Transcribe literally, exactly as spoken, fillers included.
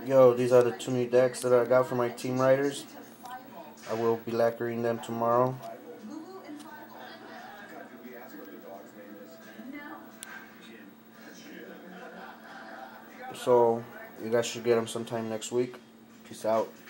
Yo, these are the two new decks that I got for my team riders. I will be lacquering them tomorrow. So, you guys should get them sometime next week. Peace out.